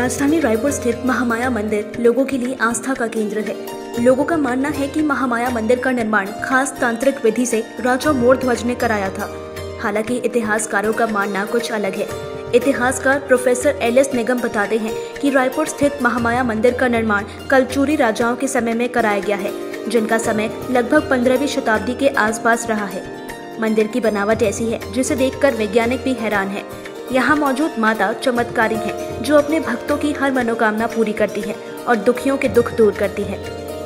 राजधानी रायपुर स्थित महामाया मंदिर लोगों के लिए आस्था का केंद्र है। लोगों का मानना है कि महामाया मंदिर का निर्माण खास तांत्रिक विधि से राजा मोरध्वज ने कराया था। हालांकि इतिहासकारों का मानना कुछ अलग है। इतिहासकार प्रोफेसर एल.एस. निगम बताते हैं कि रायपुर स्थित महामाया मंदिर का निर्माण कलचुरी राजाओं के समय में कराया गया है, जिनका समय लगभग 15वीं शताब्दी के आसपास रहा है। मंदिर की बनावट ऐसी है जिसे देखकर वैज्ञानिक भी हैरान है। यहाँ मौजूद माता चमत्कारी है, जो अपने भक्तों की हर मनोकामना पूरी करती है और दुखियों के दुख दूर करती है।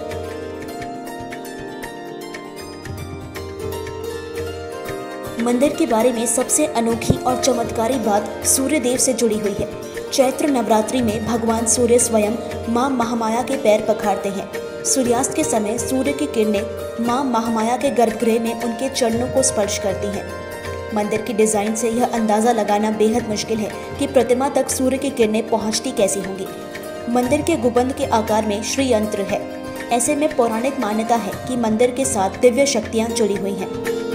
मंदिर के बारे में सबसे अनोखी और चमत्कारी बात सूर्य देव से जुड़ी हुई है। चैत्र नवरात्रि में भगवान सूर्य स्वयं मां महामाया के पैर पखारते हैं। सूर्यास्त के समय सूर्य की किरणें मां महामाया के गर्भगृह में उनके चरणों को स्पर्श करती हैं। मंदिर की डिजाइन से यह अंदाजा लगाना बेहद मुश्किल है कि प्रतिमा तक सूर्य की किरणें पहुंचती कैसी होंगी। मंदिर के गुंबद के आकार में श्री यंत्र है। ऐसे में पौराणिक मान्यता है कि मंदिर के साथ दिव्य शक्तियां जुड़ी हुई हैं।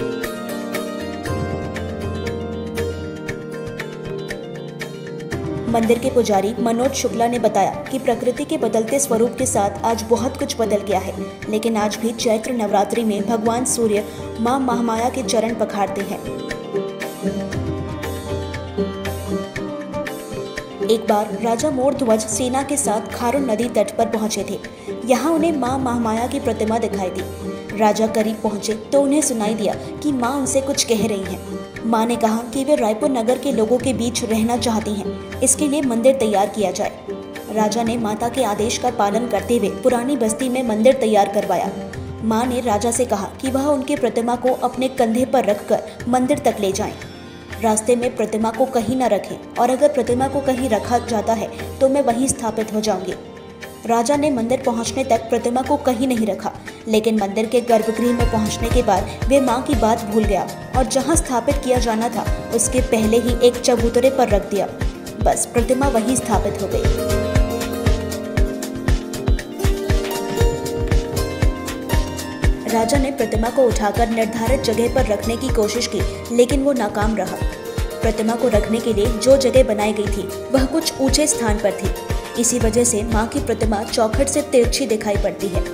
मंदिर के पुजारी मनोज शुक्ला ने बताया कि प्रकृति के बदलते स्वरूप के साथ आज बहुत कुछ बदल गया है, लेकिन आज भी चैत्र नवरात्रि में भगवान सूर्य मां महामाया के चरण पखारते हैं। एक बार राजा मोरध्वज सेना के साथ खारून नदी तट पर पहुंचे थे। यहाँ उन्हें मां महामाया की प्रतिमा दिखाई दी। राजा करीब पहुंचे तो उन्हें सुनाई दिया कि मां उनसे कुछ कह रही हैं। मां ने कहा कि वे रायपुर नगर के लोगों के बीच रहना चाहती हैं, इसके लिए मंदिर तैयार किया जाए। राजा ने माता के आदेश का पालन करते हुए पुरानी बस्ती में मंदिर तैयार करवाया। मां ने राजा से कहा कि वह उनके प्रतिमा को अपने कंधे पर रखकर मंदिर तक ले जाएं। रास्ते में प्रतिमा को कहीं न रखें और अगर प्रतिमा को कहीं रखा जाता है तो मैं वहीं स्थापित हो जाऊंगी। राजा ने मंदिर पहुंचने तक प्रतिमा को कहीं नहीं रखा, लेकिन मंदिर के गर्भगृह में पहुंचने के बाद वे मां की बात भूल गया और जहां स्थापित किया जाना था उसके पहले ही एक चबूतरे पर रख दिया। बस प्रतिमा वहीं स्थापित हो गई। राजा ने प्रतिमा को उठाकर निर्धारित जगह पर रखने की कोशिश की, लेकिन वो नाकाम रहा। प्रतिमा को रखने के लिए जो जगह बनाई गई थी वह कुछ ऊंचे स्थान पर थी। इसी वजह से मां की प्रतिमा चौखट से तिरछी दिखाई पड़ती है।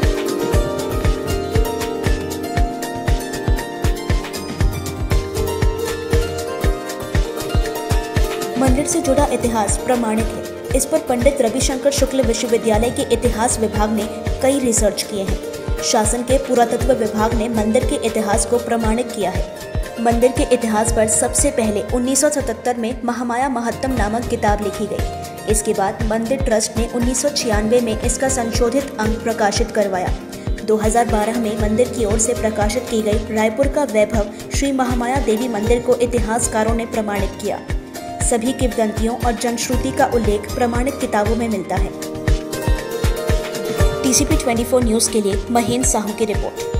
मंदिर से जुड़ा इतिहास प्रमाणित है। इस पर पंडित रविशंकर शुक्ल विश्वविद्यालय के इतिहास विभाग ने कई रिसर्च किए हैं। शासन के पुरातत्व विभाग ने मंदिर के इतिहास को प्रमाणित किया है। मंदिर के इतिहास पर सबसे पहले 1977 में महामाया महत्तम नामक किताब लिखी गई। इसके बाद मंदिर ट्रस्ट ने 1996 में इसका संशोधित अंक प्रकाशित करवाया। 2012 में मंदिर की ओर से प्रकाशित की गई रायपुर का वैभव श्री महामाया देवी मंदिर को इतिहासकारों ने प्रमाणित किया। सभी किंवदंतियों और जनश्रुति का उल्लेख प्रमाणित किताबों में मिलता है। TCP 24 न्यूज़ के लिए महेंद्र साहू की रिपोर्ट।